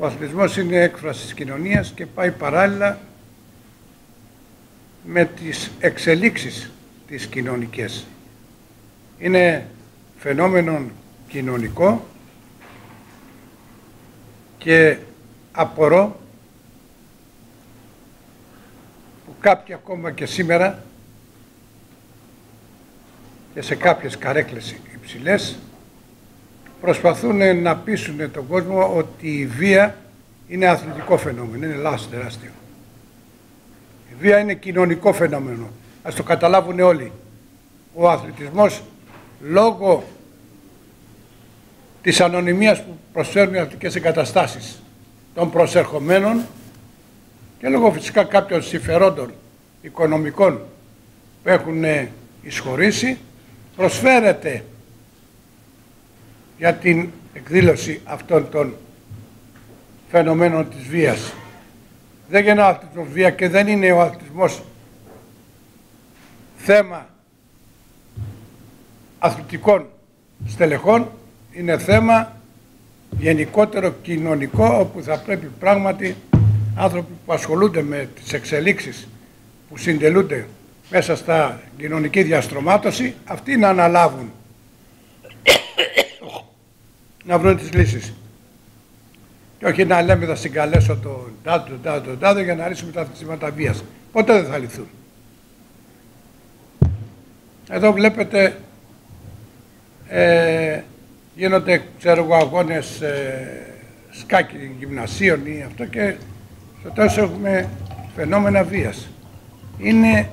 Ο αθλητισμός είναι έκφραση της κοινωνίας και πάει παράλληλα με τις εξελίξεις τις κοινωνικές. Είναι φαινόμενο κοινωνικό και απορώ που κάποιοι ακόμα και σήμερα και σε κάποιες καρέκλες υψηλές προσπαθούν να πείσουν τον κόσμο ότι η βία είναι αθλητικό φαινόμενο, είναι λάθος τεράστιο. Η βία είναι κοινωνικό φαινόμενο, ας το καταλάβουν όλοι. Ο αθλητισμός λόγω της ανωνυμίας που προσφέρουν οι αθλητικές εγκαταστάσεις των προσερχομένων και λόγω φυσικά κάποιων συμφερόντων οικονομικών που έχουν εισχωρήσει, προσφέρεται για την εκδήλωση αυτών των φαινομένων της βίας. Δεν γεννά ο αθλητισμός βία και δεν είναι ο αθλητισμός θέμα αθλητικών στελεχών, είναι θέμα γενικότερο κοινωνικό, όπου θα πρέπει πράγματι άνθρωποι που ασχολούνται με τις εξελίξεις που συντελούνται μέσα στα κοινωνική διαστρωμάτωση, αυτοί να αναλάβουν να βρουν τις λύσεις. Και όχι να λέμε θα συγκαλέσω τον τάδο για να λύσουμε τα θύματα βίας. Ποτέ δεν θα λυθούν. Εδώ βλέπετε γίνονται, ξέρω εγώ, αγώνες σκάκι γυμνασίων ή αυτό και στο τέλος έχουμε φαινόμενα βίας. Είναι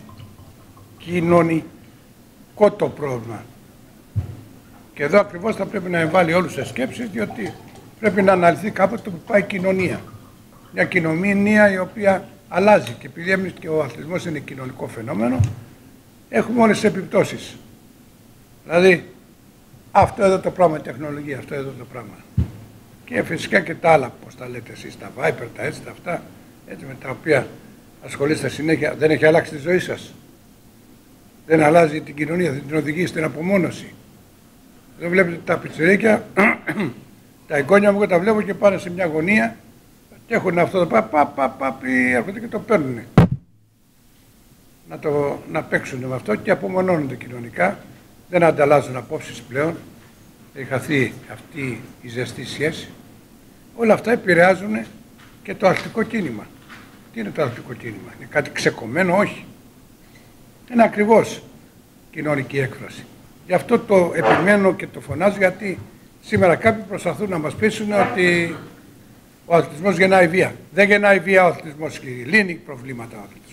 κοινωνικό το πρόβλημα. Και εδώ ακριβώς θα πρέπει να εμβάλει όλους σε σκέψεις, διότι πρέπει να αναλυθεί κάποτε το που πάει η κοινωνία. Μια κοινωνία η οποία αλλάζει και επειδή εμείς και ο αθλητισμός είναι κοινωνικό φαινόμενο, έχουμε όλες τις επιπτώσεις. Δηλαδή, αυτό εδώ το πράγμα, η τεχνολογία, αυτό εδώ το πράγμα. Και φυσικά και τα άλλα, πώς τα λέτε εσείς, τα Viper, τα έτσι, τα αυτά, έτσι με τα οποία ασχολείστε συνέχεια, δεν έχει αλλάξει τη ζωή σας. Δεν αλλάζει την κοινωνία, δεν την οδηγεί στην απομόνωση. Εδώ βλέπετε τα πιτσιρίκια, τα εγγόνια μου, τα βλέπω και πάνε σε μια γωνία και έχουν αυτό το έρχονται και το παίρνουν. Να παίξουν με αυτό και απομονώνονται κοινωνικά. Δεν ανταλλάζουν απόψεις πλέον. Έχει χαθεί αυτή η ζεστή σχέση. Όλα αυτά επηρεάζουν και το αθλητικό κίνημα. Τι είναι το αθλητικό κίνημα? Είναι κάτι ξεκομμένο? Όχι. Είναι ακριβώς κοινωνική έκφραση. Γι' αυτό το επιμένω και το φωνάζω, γιατί σήμερα κάποιοι προσπαθούν να μας πείσουν ότι ο αθλητισμός γεννάει βία. Δεν γεννάει βία ο αθλητισμός, λύνει προβλήματα ο αθλητισμός.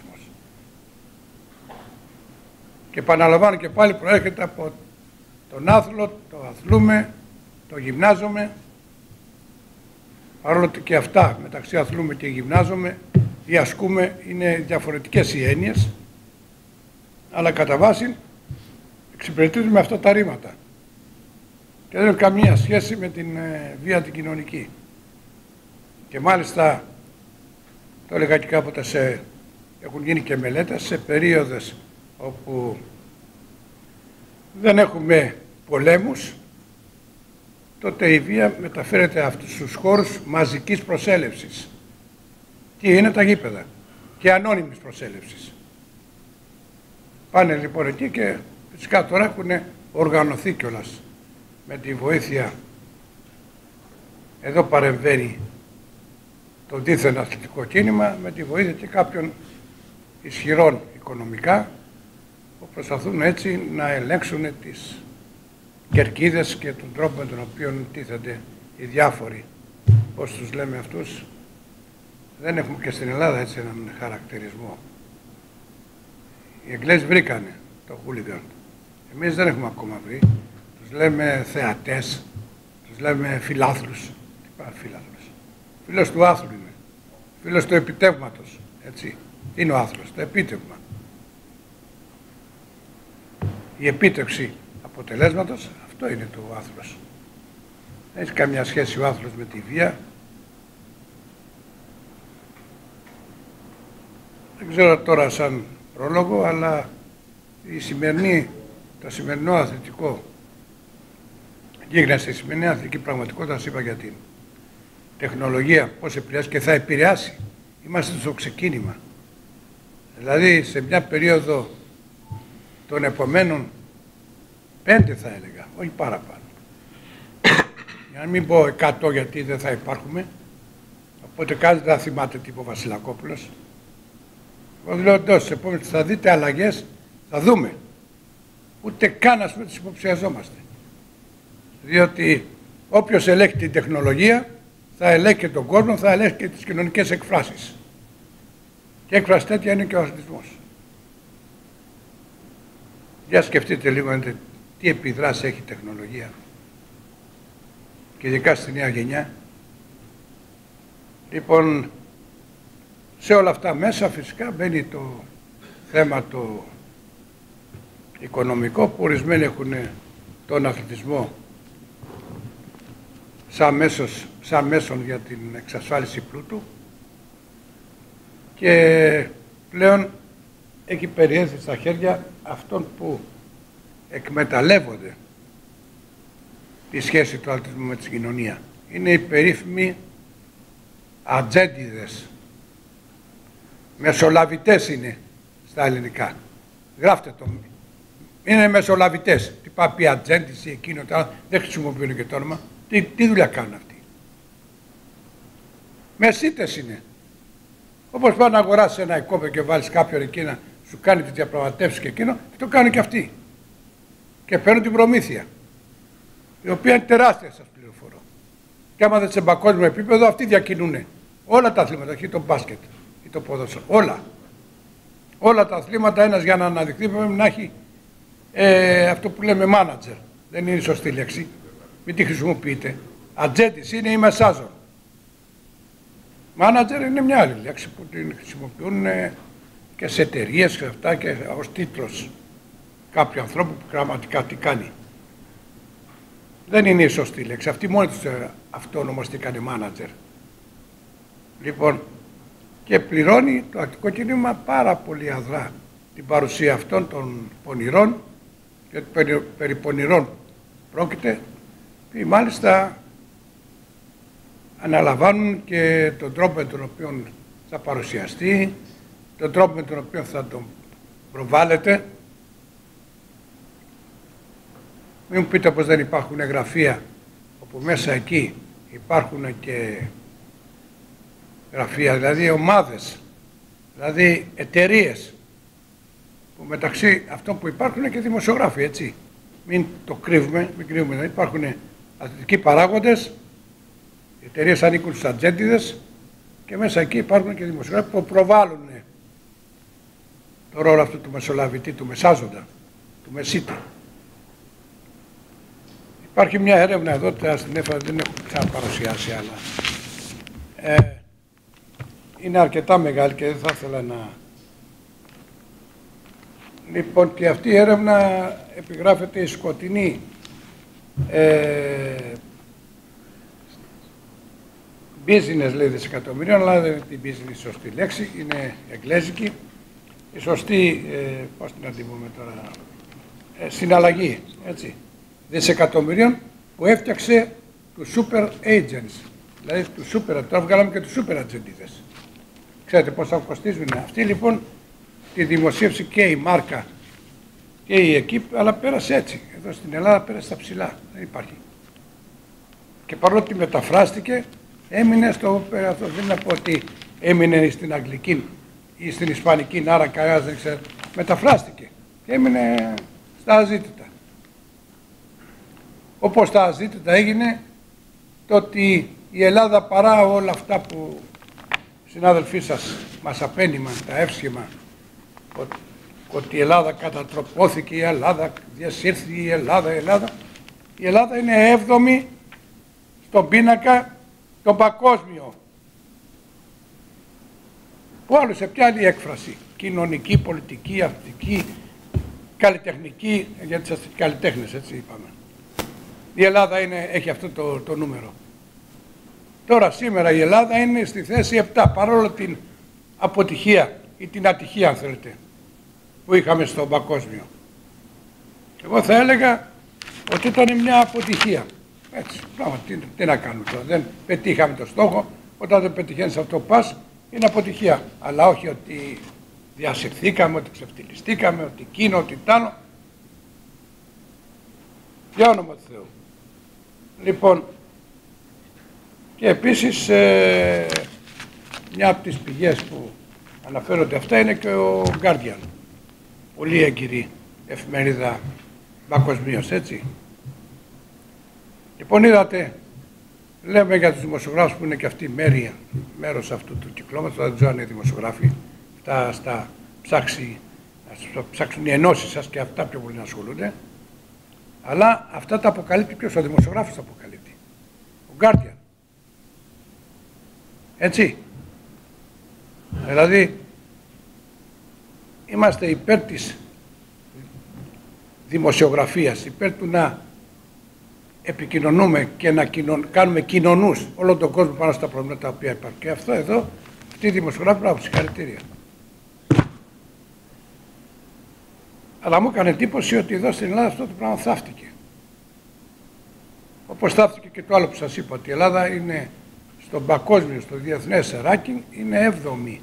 Και επαναλαμβάνω και πάλι, προέρχεται από τον άθλο, το αθλούμε, το γυμνάζομαι. Παρόλο ότι και αυτά μεταξύ αθλούμε και γυμνάζομαι ή ασκούμε είναι διαφορετικές οι έννοιες, αλλά κατά βάση εξυπηρετίζουμε με αυτά τα ρήματα. Και δεν έχει καμία σχέση με την βία την κοινωνική. Και μάλιστα, το έλεγα και κάποτε, έχουν γίνει και μελέτες σε περίοδες όπου δεν έχουμε πολέμους, τότε η βία μεταφέρεται αυτούς τους χώρους μαζικής προσέλευσης. Τι είναι? Τα γήπεδα και ανώνυμης προσέλευσης. Πάνε λοιπόν εκεί και φυσικά τώρα έχουν οργανωθεί κιόλας με τη βοήθεια, εδώ παρεμβαίνει το δίθεν αθλητικό κίνημα, με τη βοήθεια και κάποιων ισχυρών οικονομικά, που προσπαθούν έτσι να ελέγξουν τις κερκίδες και τον τρόπο με τον οποίο τίθενται οι διάφοροι, πώς τους λέμε αυτούς. Δεν έχουμε και στην Ελλάδα έτσι έναν χαρακτηρισμό. Οι Εγγλέζοι βρήκανε το χούλιγκαν. Εμείς δεν έχουμε ακόμα βρει. Τους λέμε θεατές, τους λέμε φιλάθλους. Τι πάει φιλάθλους? Φίλος του άθλου είναι. Φίλος του επιτεύγματος. Έτσι. Τι είναι ο άθλος? Το επίτευγμα. Η επίτευξη αποτελέσματος, αυτό είναι το άθλος. Δεν έχει καμία σχέση ο άθλος με τη βία. Δεν ξέρω τώρα σαν πρόλογο, αλλά το σημερινό αθλητικό γίγνεσθε, η σημερινή αθλητική πραγματικότητα, σας είπα γιατί. τεχνολογία πώς επηρεάζει και θα επηρεάσει. Είμαστε στο ξεκίνημα. Δηλαδή σε μια περίοδο των επομένων 5 θα έλεγα, όχι παραπάνω. Για να μην πω 100 γιατί δεν θα υπάρχουμε. Οπότε κάτι δεν θα θυμάται τι είπε ο Βασιλακόπουλος. Εγώ λέω εντός επόμενες θα δείτε αλλαγές, θα δούμε. Ούτε καν ας πούμε τις υποψιαζόμαστε. Διότι όποιος ελέγχει την τεχνολογία θα ελέγχει και τον κόσμο, θα ελέγχει και τις κοινωνικές εκφράσεις. Και έκφραση τέτοια είναι και ο αθλητισμός. Για σκεφτείτε λίγο τι επιδράση έχει η τεχνολογία. Και ειδικά στη νέα γενιά. Λοιπόν, σε όλα αυτά μέσα φυσικά μπαίνει το θέμα το οικονομικό που ορισμένοι έχουν τον αθλητισμό σαν μέσον για την εξασφάλιση πλούτου και πλέον έχει περιέλθει στα χέρια αυτών που εκμεταλλεύονται τη σχέση του αθλητισμού με τη κοινωνία. Είναι οι περίφημοι ατζέντιδες. Μεσολαβητές είναι στα ελληνικά. Γράφτε το. Είναι μεσολαβητές. Τι πάει πει ατζέντης ή εκείνο, δεν χρησιμοποιούν και το όνομα. Τι δουλειά κάνουν αυτοί. Μεσίτες είναι. Όπως πάει να αγοράσεις ένα οικόπεδο και βάλεις κάποιον εκεί να σου κάνει τις διαπραγματεύσεις και εκείνο, το κάνουν και αυτοί. Και παίρνουν την προμήθεια. Η οποία είναι τεράστια, σας πληροφορώ. Και άμα δεν σε παγκόσμιο επίπεδο, αυτοί διακινούν όλα τα αθλήματα, όχι το μπάσκετ ή το ποδόσφαιρο. Όλα. Όλα τα αθλήματα, ένας για να αναδειχθεί πρέπει να έχει αυτό που λέμε manager. Δεν είναι η σωστή λέξη. Μην τη χρησιμοποιείτε. Ατζέντης είναι η μεσάζων. Μάνατζερ είναι μια άλλη λέξη που την χρησιμοποιούν και σε εταιρείες και αυτά και ως τίτλος κάποιου ανθρώπου που πραγματικά τι κάνει. Δεν είναι η σωστή λέξη. Αυτή μόνη τους αυτό ονομαστήκανε μάνατζερ. Λοιπόν, και πληρώνει το ακτικό κίνημα πάρα πολύ αδρά την παρουσία αυτών των πονηρών, γιατί περί πονηρών πρόκειται, και μάλιστα αναλαμβάνουν και τον τρόπο με τον οποίο θα παρουσιαστεί, τον τρόπο με τον οποίο θα τον προβάλλεται. Μην μου πείτε πως δεν υπάρχουν γραφεία, όπου μέσα εκεί υπάρχουν και γραφεία, δηλαδή ομάδες, δηλαδή εταιρείες, που μεταξύ αυτών που υπάρχουν και δημοσιογράφοι, έτσι. Μην το κρύβουμε, δηλαδή υπάρχουν αθλητικοί παράγοντες, οι εταιρείες ανήκουν στους ατζέντιδες και μέσα εκεί υπάρχουν και δημοσιογράφοι που προβάλλουν το ρόλο αυτού του μεσολαβητή, του μεσάζοντα, του μεσίτη. Υπάρχει μια έρευνα εδώ, στην ΕΦΑ δεν έχω ξαναπαρουσιάσει, αλλά είναι αρκετά μεγάλη και δεν θα ήθελα να... Λοιπόν, και αυτή η έρευνα επιγράφεται η σκοτεινή business, λέει, δισεκατομμυρίων, αλλά δεν είναι την business η σωστή λέξη, είναι εγγλέζικη. Η σωστή, πώς την αντιμούμε τώρα, συναλλαγή, έτσι, δισεκατομμυρίων που έφτιαξε τους super agents, δηλαδή τους super, τώρα βγάλαμε και τους super ατζεντίδες. Ξέρετε πόσα κοστίζουν αυτοί, λοιπόν, τη δημοσίευση και η μάρκα και η εκείπ, αλλά πέρασε έτσι. Εδώ στην Ελλάδα πέρασε στα ψηλά, δεν υπάρχει. Και παρόλο ότι μεταφράστηκε, έμεινε στο, δεν είναι να πω ότι έμεινε στην αγγλική ή στην ισπανική, άρα κανένας δεν ξέρει. Μεταφράστηκε και έμεινε στα αζήτητα. Όπως τα αζήτητα έγινε το ότι η Ελλάδα, παρά όλα αυτά που οι συνάδελφοί σας μας απένιμαν, τα εύσχημα, ότι η Ελλάδα κατατροπώθηκε, η Ελλάδα διασύρθη, η Ελλάδα είναι 7η στον πίνακα τον παγκόσμιο. Που άλλο σε ποια άλλη έκφραση, κοινωνική, πολιτική, αθλητική, καλλιτεχνική, γιατί είσαστε καλλιτέχνες, έτσι είπαμε. Η Ελλάδα έχει αυτό το νούμερο. Τώρα σήμερα η Ελλάδα είναι στη θέση 7, παρόλο την αποτυχία ή την ατυχία, αν θέλετε, που είχαμε στο παγκόσμιο. Εγώ θα έλεγα ότι ήταν μια αποτυχία. Έτσι, πράγμα, τι να κάνουμε τώρα. Δεν πετύχαμε το στόχο. Όταν δεν πετυχαίνεις αυτό που πας, είναι αποτυχία. Αλλά όχι ότι διασυρθήκαμε, ότι ξεφτυλιστήκαμε, ότι εκείνο, ότι τ' άλλο. Για όνομα του Θεού. Λοιπόν, και επίσης μια από τις πηγές που αναφέρονται αυτά είναι και ο Guardian. Πολύ έγκυρη εφημερίδα παγκοσμίως, έτσι. Λοιπόν, είδατε, λέμε για τους δημοσιογράφους που είναι και αυτοί μέρος αυτού του κυκλώματος, δεν ξέρω αν είναι δημοσιογράφοι, στα ψάξουν οι ενώσεις σας και αυτά πιο πολύ να ασχολούνται, αλλά αυτά τα αποκαλύπτει ποιος? Ο δημοσιογράφος τα αποκαλύπτει. Ο Guardian. Έτσι. Δηλαδή, είμαστε υπέρ της δημοσιογραφίας, υπέρ του να επικοινωνούμε και να κάνουμε κοινωνούς όλο τον κόσμο πάνω στα προβλήματα τα οποία υπάρχουν. Και αυτό εδώ, αυτή η δημοσιογράφη, μπράβο, συγχαρητήρια. Αλλά μου έκανε εντύπωση ότι εδώ στην Ελλάδα αυτό το πράγμα θαύτηκε. Όπως θαύτηκε και το άλλο που σας είπα, ότι η Ελλάδα είναι στον παγκόσμιο, στο διεθνές ranking, είναι 7η.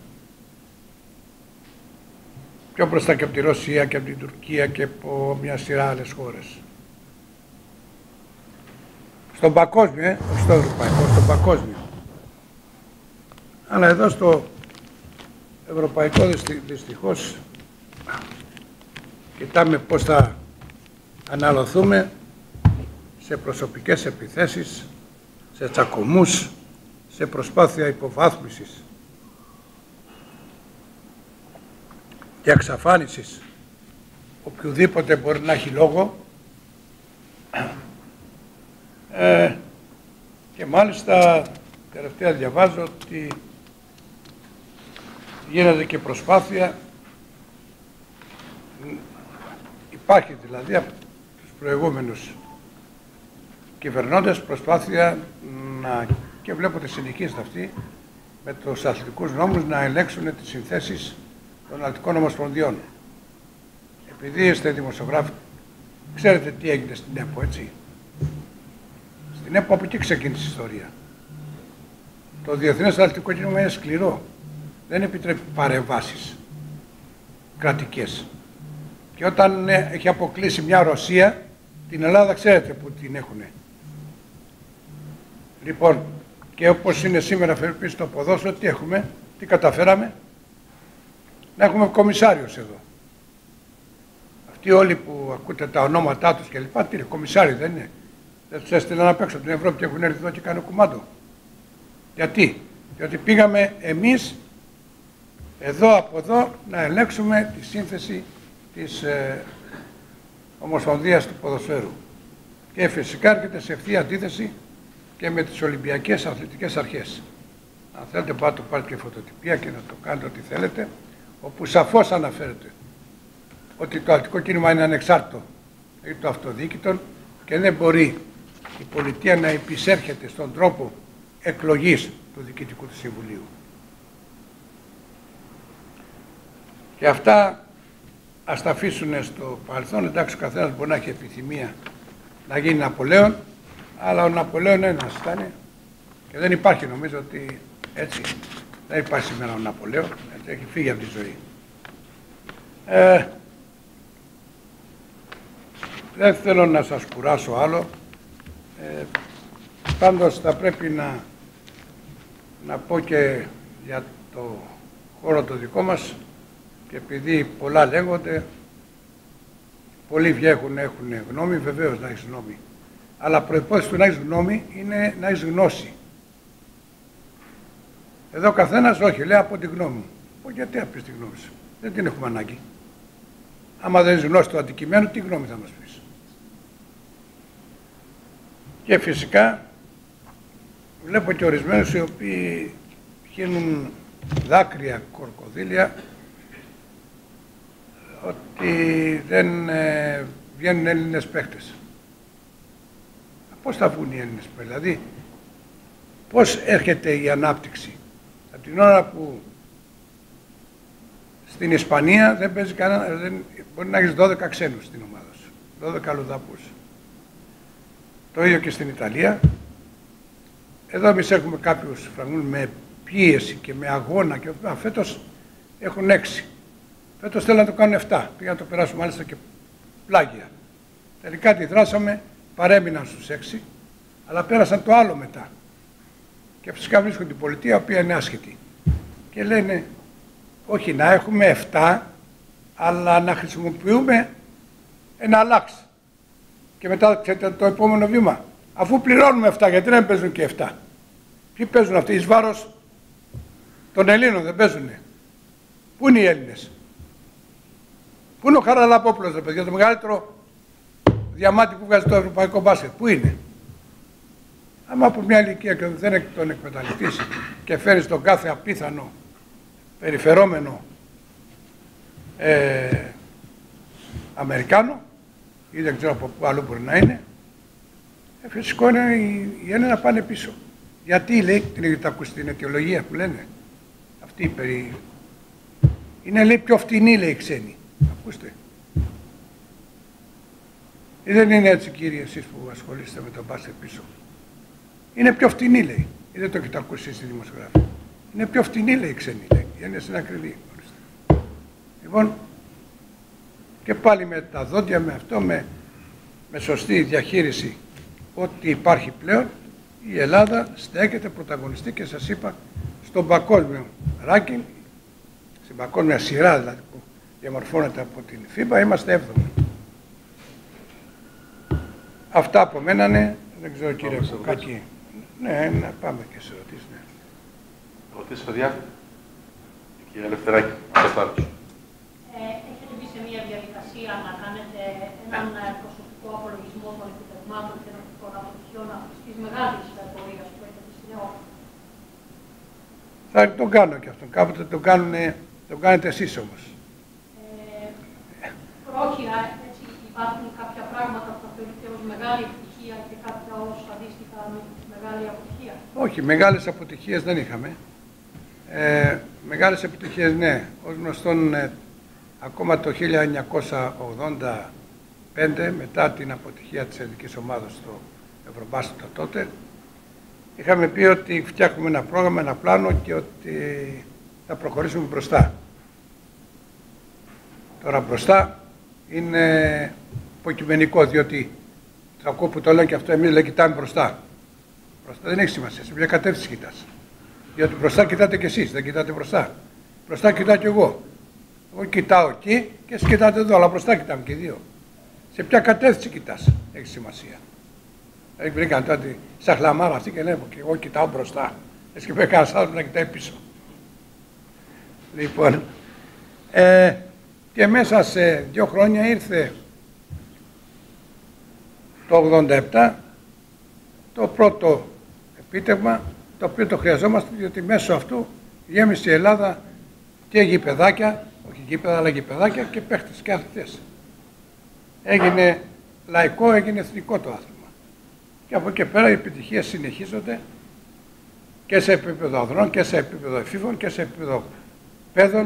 Πιο μπροστά και από τη Ρωσία και από την Τουρκία και από μια σειρά άλλες χώρες. Στον παγκόσμιο, όχι στο ευρωπαϊκό, στον παγκόσμιο. Αλλά εδώ στο ευρωπαϊκό δυστυχώς κοιτάμε πώς θα αναλωθούμε σε προσωπικές επιθέσεις, σε τσακωμούς, σε προσπάθεια υποβάθμισης και εξαφάνισης οποιοδήποτε μπορεί να έχει λόγο, και μάλιστα τελευταία διαβάζω ότι γίνεται και προσπάθεια, υπάρχει δηλαδή από τους προηγούμενους κυβερνώντες προσπάθεια να, και βλέπω ότι συνεχίζεται αυτή, με τους αθλητικούς νόμους να ελέγξουν τις συνθέσεις των αθλητικών ομοσπονδιών. Επειδή είστε δημοσιογράφοι, ξέρετε τι έγινε στην ΕΠΟ, έτσι. Στην ΕΠΟ από εκεί ξεκίνησε η ιστορία. Το Διεθνές Αθλητικό Κίνημα είναι σκληρό. Δεν επιτρέπει παρεμβάσεις κρατικές. Και όταν έχει αποκλείσει μια Ρωσία, την Ελλάδα ξέρετε που την έχουνε. Λοιπόν, και όπως είναι σήμερα φερπής στο ποδόσφαιρο, τι έχουμε, τι καταφέραμε? Να έχουμε κομισάριος εδώ. Αυτοί όλοι που ακούτε τα ονόματά τους και λοιπά, τι είναι, κομισάριοι δεν είναι? Δεν τους έστειλαν απ' έξω από την Ευρώπη και έχουν έρθει εδώ και κάνουν κουμάντο. Γιατί? Διότι πήγαμε εμείς εδώ από εδώ να ελέγξουμε τη σύνθεση της Ομοσπονδίας του Ποδοσφαίρου. Και φυσικά έρχεται σε ευθεία αντίθεση και με τις Ολυμπιακές Αθλητικές Αρχές. Αν θέλετε πάτε το πάρετε και φωτοτυπία και να το κάνετε ό,τι θέλετε, όπου σαφώς αναφέρεται ότι το αθλητικό κίνημα είναι ανεξάρτητο ή το αυτοδιοίκητο και δεν μπορεί η πολιτεία να επισέρχεται στον τρόπο εκλογής του Διοικητικού του Συμβουλίου. Και αυτά ας τα αφήσουν στο παρελθόν. Εντάξει, ο καθένας μπορεί να έχει επιθυμία να γίνει Ναπολέον, αλλά ο Ναπολέον ένας ήταν και δεν υπάρχει, νομίζω ότι έτσι δεν υπάρχει σήμερα ο Ναπολέον, έτσι, έχει φύγει από τη ζωή. Δεν θέλω να σας κουράσω άλλο, πάντως θα πρέπει να πω και για το χώρο το δικό μας, και επειδή πολλά λέγονται, πολλοί βγαίνουν, έχουν γνώμη, βεβαίως να έχεις γνώμη. Αλλά προϋπόθεση του να έχεις γνώμη είναι να έχεις γνώση. Εδώ ο καθένας όχι, λέει από τη γνώμη μου. Γιατί απείς τη γνώμη σου? Δεν την έχουμε ανάγκη. Άμα δεν έχεις γνώση του αντικειμένου, τι γνώμη θα μας πεις? Και φυσικά βλέπω και ορισμένους οι οποίοι χύνουν δάκρυα, κορκοδίλια, ότι δεν βγαίνουν Έλληνες παίχτες. Πώς θα βγουν οι Έλληνες παίχτες? Δηλαδή, πώς έρχεται η ανάπτυξη? Από την ώρα που στην Ισπανία δεν παίζει κανένα, μπορεί να έχεις 12 ξένους στην ομάδα σου, 12 αλλοδαπούς. Το ίδιο και στην Ιταλία. Εδώ εμείς έχουμε κάποιους φραγμούς με πίεση και με αγώνα και φέτος έχουν 6. Φέτος θέλουν να το κάνουν 7. Πήγαν να το περάσουν μάλιστα και πλάγια. Τελικά αντιδράσαμε, παρέμειναν στους 6, αλλά πέρασαν το άλλο μετά. Και φυσικά βρίσκουν την πολιτεία, η οποία είναι άσχετη. Και λένε, όχι να έχουμε 7, αλλά να χρησιμοποιούμε ένα αλλάξ. Και μετά το επόμενο βήμα. Αφού πληρώνουμε 7, γιατί δεν παίζουν και 7. Ποιοι παίζουν αυτοί, εις βάρος των Ελλήνων δεν παίζουνε. Πού είναι οι Έλληνες? Πού είναι ο Χαραλαπόπουλος, ρε παιδιά, το μεγαλύτερο διαμάτι που βγάζει το ευρωπαϊκό μπάσκετ? Πού είναι? Άμα από μια ηλικία και δεν τον εκμεταλλευτείς και φέρεις τον κάθε απίθανο περιφερόμενο Αμερικάνο ή δεν ξέρω από πού αλλού μπορεί να είναι, φυσικό είναι οι Έλληνες να πάνε πίσω. Γιατί, λέει, την έχετε ακούσει την αιτιολογία που λένε, αυτή είναι, λέει, πιο φτηνή, λέει, οι ξένοι. Ακούστε. Ή δεν είναι έτσι, κύριοι, εσείς που ασχολείστε με τον μπάσκετ πίσω? Είναι πιο φτηνή, λέει. Ή δεν το έχετε ακούσει στη δημοσιογράφη? Είναι πιο φτηνή, λέει, οι ξένοι, λέει. Οι Έλληνες είναι ακριβοί. Λοιπόν, και πάλι με τα δόντια, με αυτό, με σωστή διαχείριση ό,τι υπάρχει πλέον, η Ελλάδα στέκεται πρωταγωνιστή και σας είπα στον παγκόσμιο ranking, στην παγκόσμια σειρά δηλαδή που διαμορφώνεται από την FIBA, είμαστε 7. Αυτά από μένα, ναι. Δεν ξέρω, κύριε Κοκάκη. Ναι, να πάμε και σε ερωτήσεις. Ναι. Ερωτήσεις, παιδιά. Κύριε Ελευθεράκη, Κωνσταντάρος. Έχετε μπει σε μια διαδικασία να κάνετε έναν προσωπικό απολογισμό των επιτευγμάτων και των αποτυχιών της μεγάλης πορείας που έχετε στην ΕΟΚ? Θα τον κάνω και αυτόν. Κάποτε τον κάνετε εσείς όμως. Πρόχειρα, έτσι, υπάρχουν κάποια πράγματα που θα θεωρείτε ως μεγάλη επιτυχία και κάποια ως αντίστοιχα μεγάλη αποτυχία? Όχι, μεγάλες αποτυχίες δεν είχαμε. Μεγάλες επιτυχίες, ναι. Ως γνωστόν, ακόμα το 1985, μετά την αποτυχία της ελληνικής ομάδας στο Ευρωμπάσκετ τότε, είχαμε πει ότι φτιάχνουμε ένα πρόγραμμα, ένα πλάνο και ότι θα προχωρήσουμε μπροστά. Τώρα μπροστά είναι υποκειμενικό, διότι ακούω που το λένε και αυτό, εμείς λέει κοιτάμε μπροστά. Μπροστά δεν έχει σημασία, σε ποια κατεύθυνση κοιτάς. Διότι μπροστά κοιτάτε κι εσείς, δεν κοιτάτε μπροστά. Μπροστά κοιτάω κι εγώ. Εγώ κοιτάω εκεί και εσείς κοιτάτε εδώ, αλλά μπροστά κοιτάμε και οι δύο. Σε ποια κατεύθυνση κοιτάς, έχει σημασία. Δηλαδή βρήκαν τότε σαν χλαμάρα αυτή και λένε και εγώ κοιτάω μπροστά. Έτσι και πρέπει κανένας άλλος να κοιτάει πίσω. Λοιπόν, και μέσα σε 2 χρόνια ήρθε το 87 το πρώτο επίτευγμα, το οποίο το χρειαζόμαστε, διότι μέσω αυτού γέμισε η Ελλάδα και γηπεδάκια, όχι γήπεδα αλλά γηπεδάκια και παίχτες και αθλητές. Έγινε λαϊκό, έγινε εθνικό το άθλημα. Και από εκεί πέρα οι επιτυχίες συνεχίζονται και σε επίπεδο ανδρών και σε επίπεδο εφήβων και σε επίπεδο παιδών.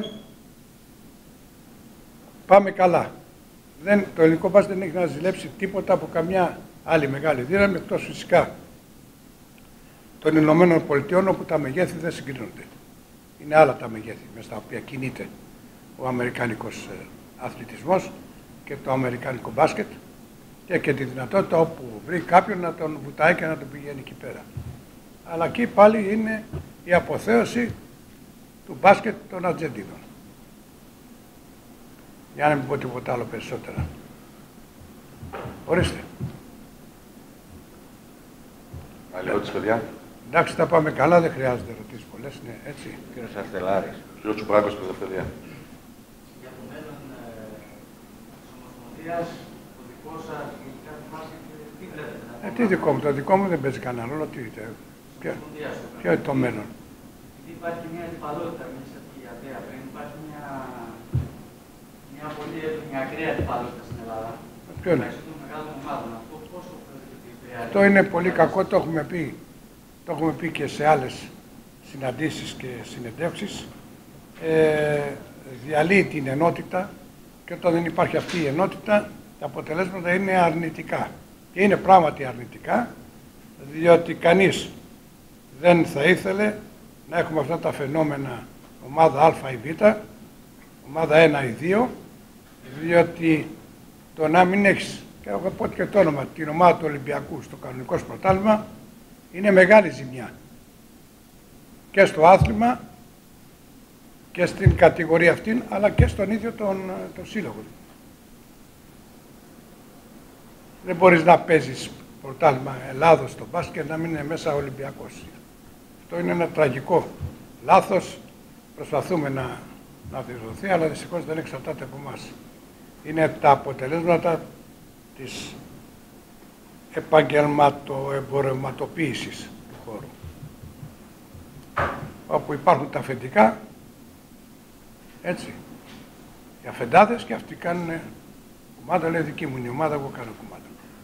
Πάμε καλά. Το ελληνικό μπάσκετ δεν έχει να ζηλέψει τίποτα από καμιά άλλη μεγάλη δύναμη, εκτός φυσικά των Ηνωμένων Πολιτειών, όπου τα μεγέθη δεν συγκρίνονται. Είναι άλλα τα μεγέθη με στα οποία κινείται ο αμερικάνικος αθλητισμός και το αμερικάνικο μπάσκετ και τη δυνατότητα όπου βρει κάποιον να τον βουτάει και να τον πηγαίνει εκεί πέρα. Αλλά εκεί πάλι είναι η αποθέωση του μπάσκετ των Αρτζεντίνων. Για να μην πω τίποτα άλλο περισσότερα. Ορίστε. Άλλη ερώτηση, παιδιά. Εντάξει, τα πάμε καλά, δεν χρειάζεται ερωτήσεις πολλές, ναι, έτσι. Κύριος Αρτελάρης. Κύριος Τσουπράκος, Παιδευτελεία. Για το μέλλον της Ομοσπονδίας, το δικό σας γενικά του μπάσκετ, τι βλέπετε? Τι δικό μου, το δικό μου δεν παίζει κανένα ρόλο, τι είτε. Ποιο είναι το μέλλον? Γιατί υπάρχει μια αντιπαλότητα μέσα από την ΑΔΕΑ, πριν υπάρχει μια πολύ έντονη ακραία αντιπαλότητα στην Ελλάδα. Ποιο είναι? Μεταξύ των μεγάλων ομάδων. Αυτό πόσο επηρεάζει? Αυτό είναι πολύ κακό, το έχουμε πει. Το έχουμε πει και σε άλλες συναντήσεις και συνεντεύξεις. Διαλύει την ενότητα και όταν δεν υπάρχει αυτή η ενότητα, τα αποτελέσματα είναι αρνητικά. Και είναι πράγματι αρνητικά, διότι κανείς δεν θα ήθελε να έχουμε αυτά τα φαινόμενα ομάδα Α ή Β, ομάδα 1 ή 2, διότι το να μην έχεις, και έχω πω και το όνομα, την ομάδα του Ολυμπιακού στο κανονικό πρωτάθλημα, είναι μεγάλη ζημιά. Και στο άθλημα και στην κατηγορία αυτήν, αλλά και στον ίδιο τον σύλλογο. Δεν μπορείς να παίζεις πρωτάθλημα Ελλάδος στο μπάσκετ να μην είναι μέσα Ολυμπιακός. Αυτό είναι ένα τραγικό λάθος. Προσπαθούμε να διορθωθεί, αλλά δυστυχώς δεν εξαρτάται από εμάς. Είναι τα αποτελέσματα της επαγγελματοεμπορευματοποίησης του χώρου. Όπου υπάρχουν τα αφεντικά, έτσι, οι αφεντάδες, και αυτοί κάνουν ομάδα, λέει δική μου είναι η ομάδα, εγώ κάνω κομμάτι.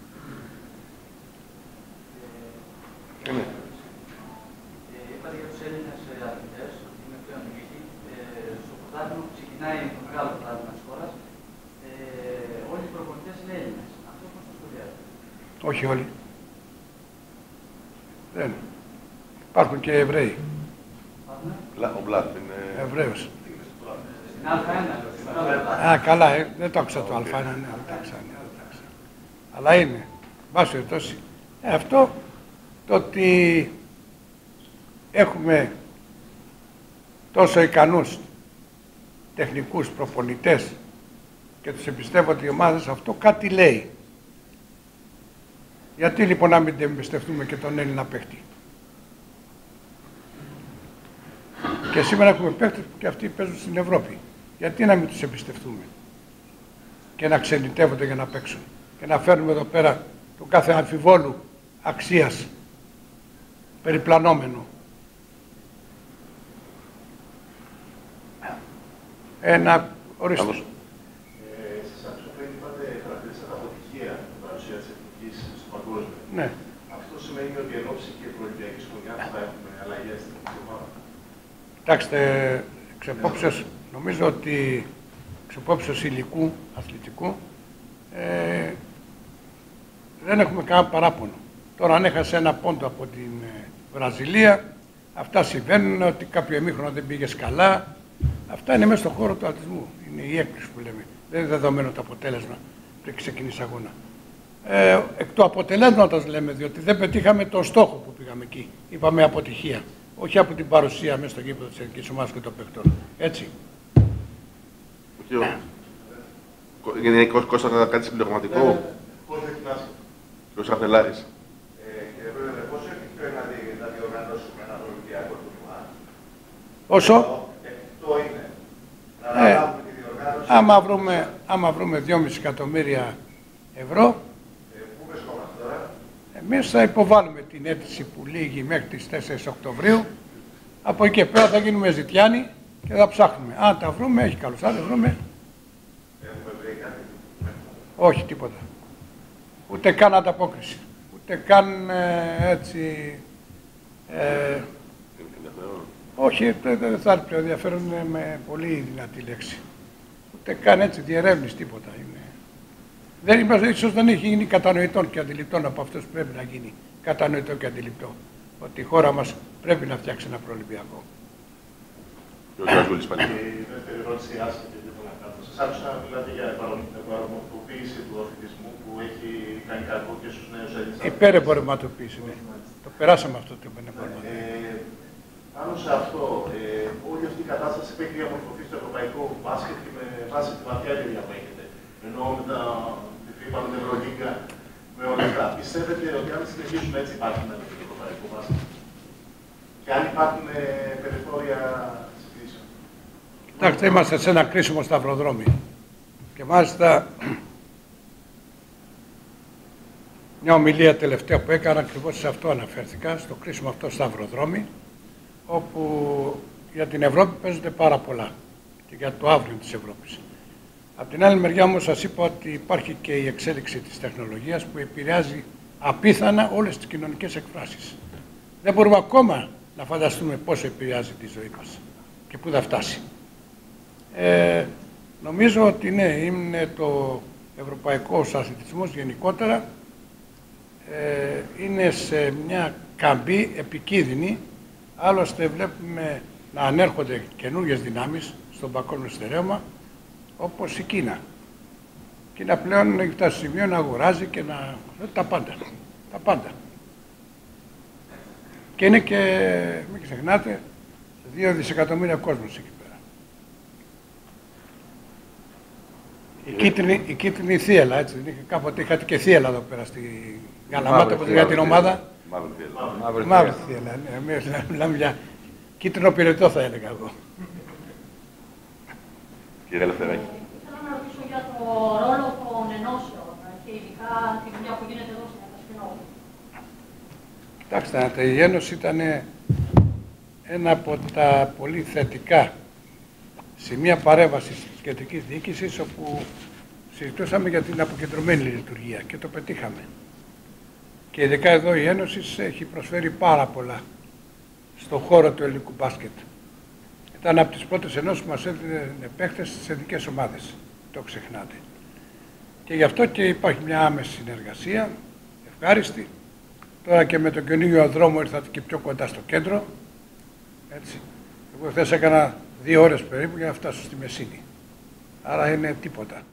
Είπατε για τους Έλληνες αθλητές, ότι είναι πλέον λίγοι. Στο πρωτάθλημα που ξεκινάει το μεγάλο πρωτάθλημα της χώρας, όλοι οι προπονητές είναι Έλληνες. Αυτό πώς το σχολιάζετε? Όχι όλοι. Δεν. Υπάρχουν και Εβραίοι. Ο Μπλάτ είναι... Εβραίος. Στην Α1, Α, καλά, δεν το άκουσα το Α1, ναι, δεν το άκουσα. Αλλά είναι, βάσει περιπτώσει, αυτό το ότι έχουμε τόσο ικανούς τεχνικούς προπονητές και τους εμπιστεύονται οι ομάδες, αυτό κάτι λέει. Γιατί λοιπόν να μην εμπιστευτούμε και τον Έλληνα παίχτη? Και σήμερα έχουμε παίχτες που και αυτοί παίζουν στην Ευρώπη. Γιατί να μην τους εμπιστευτούμε και να ξενιτεύονται για να παίξουν και να φέρνουμε εδώ πέρα τον κάθε αμφιβόλου αξίας περιπλανόμενο. Ορίστε. Σας άκουσα πριν είπατε, χαρακτηρίσατε αποτυχία την παρουσία της εθνικής στο παγκόσμιο. Ναι. Αυτό σημαίνει ότι εν ώψη και προολυμπιακής χρονιάς θα έχουμε αλλαγές στην ομάδα? Κοιτάξτε, νομίζω ότι εξεπόψεως υλικού, αθλητικού, δεν έχουμε κανένα παράπονο. Τώρα αν έχασε ένα πόντο από την Βραζιλία, αυτά συμβαίνουν, ότι κάποιο ημίχρονο δεν πήγε καλά. Αυτά είναι μέσα στον χώρο του αθλητισμού. Είναι η έκπληξη που λέμε. Δεν είναι δεδομένο το αποτέλεσμα πριν ξεκινήσει αγώνα. Εκ του αποτελέσματος λέμε, διότι δεν πετύχαμε τον στόχο που πήγαμε εκεί. Είπαμε αποτυχία. Όχι από την παρουσία μέσα στο γήπεδο της ελληνικής ομάδας και των παιχτών. Έτσι. Κώστα, να κάτι συμπληρωματικό. Πώς δοκιμάστε? Κύριος Αρτελάρης. Κύριε Πρόεδρε, πόσο εφικτό είναι να διοργανώσουμε ένα Ολυμπιακό τουρνουά? Όσο? Εφικτό είναι να αναλάβουμε τη διοργάνωση? Άμα βρούμε 2,5 εκατομμύρια ευρώ, Πού βρισκόμαστε τώρα? εμείς θα υποβάλουμε την αίτηση που λήγει μέχρι τις 4 Οκτωβρίου. Από εκεί πέρα θα γίνουμε ζητιάνοι και θα ψάχνουμε. Αν τα βρούμε, έχει καλώς. Αν δεν βρούμε, Έχουμε βρει κάτι? όχι τίποτα. Ούτε καν ανταπόκριση. Ούτε καν έτσι... όχι, δεν θα είναι πλέον ενδιαφέρον, είναι με πολύ δυνατή λέξη. Ούτε καν έτσι διερεύνηση, τίποτα. Ίσως δεν έχει γίνει κατανοητό και αντιληπτό από αυτός που πρέπει να γίνει κατανοητό και αντιληπτό. Ότι η χώρα μας πρέπει να φτιάξει ένα προολυμπιακό. Και η δεύτερη ερώτηση, άσχετη και το να κάνω. Σας άκουσα να μιλάτε για εμπορευματοποίηση του αθλητισμού που έχει κάνει κακό και στους νέους Έλληνες. Υπερεμπορευματοποίηση, ναι. Το περάσαμε αυτό το υπερεμπορευματοποίηση. Πάνω σε αυτό, όλη αυτή η κατάσταση που έχει διαμορφωθεί στο ευρωπαϊκό μπάσκετ και με βάση τη βαθιά εμπειρία που έχετε, ενώ με τη FIFA, με την Ευρωλίγκα, με όλα αυτά, πιστεύετε ότι αν συνεχίσουμε έτσι υπάρχει μέλλον στο ευρωπαϊκό μπάσκετ? Και αν υπάρχουν περιθώρια συγκρίσεων? Κοιτάξτε, είμαστε σε ένα κρίσιμο σταυροδρόμι. Και μάλιστα μια ομιλία τελευταία που έκανα, ακριβώς σε αυτό αναφέρθηκα, στο κρίσιμο αυτό σταυροδρόμι, όπου για την Ευρώπη παίζονται πάρα πολλά και για το αύριο της Ευρώπης. Από την άλλη μεριά όμως σας είπα ότι υπάρχει και η εξέλιξη της τεχνολογίας που επηρεάζει απίθανα όλες τις κοινωνικές εκφράσεις. Δεν μπορούμε ακόμα να φανταστούμε πόσο επηρεάζει τη ζωή μας και πού θα φτάσει. Νομίζω ότι ναι, είναι το ευρωπαϊκός αθλητισμός γενικότερα είναι σε μια καμπή επικίνδυνη. Άλλωστε βλέπουμε να ανέρχονται καινούργιες δυνάμεις στον παγκόσμιο στερέωμα, όπως η Κίνα. Η Κίνα πλέον έχει φτάσει στο σημείο να αγοράζει και να... τα πάντα. Τα πάντα. Και είναι και, μην ξεχνάτε, 2 δισεκατομμύρια κόσμος εκεί πέρα. Η κίτρινη θύελλα, έτσι δεν είχε? Κάποτε είχατε και θύελλα εδώ πέρα στη Γαλαμάτα που για την ομάδα. Μαύρη θύελλα, ναι. Μιλάμε για κίτρινο πυρετό, θα έλεγα εγώ. Κύριε Ελευθεράκη. Θέλω να ρωτήσω για το ρόλο των ενώσεων και ειδικά τη δουλειά που γίνεται εδώ στην Κατασκηνόπολη. Κοιτάξτε, η Ένωση ήταν ένα από τα πολύ θετικά σημεία παρέμβασης της κεντρικής διοίκησης, όπου συζητούσαμε για την αποκεντρωμένη λειτουργία και το πετύχαμε. Και ειδικά εδώ η Ένωση έχει προσφέρει πάρα πολλά στον χώρο του ελληνικού μπάσκετ. Ήταν από τις πρώτες ενώσεις που μας έδινε παίκτες στις ειδικές ομάδες. Το ξεχνάτε. Και γι' αυτό και υπάρχει μια άμεση συνεργασία, ευχάριστη. Τώρα και με τον καινούργιο δρόμο ήρθατε και πιο κοντά στο κέντρο. Έτσι. Εγώ χθες έκανα 2 ώρες περίπου για να φτάσω στη Μεσίνη. Άρα είναι τίποτα.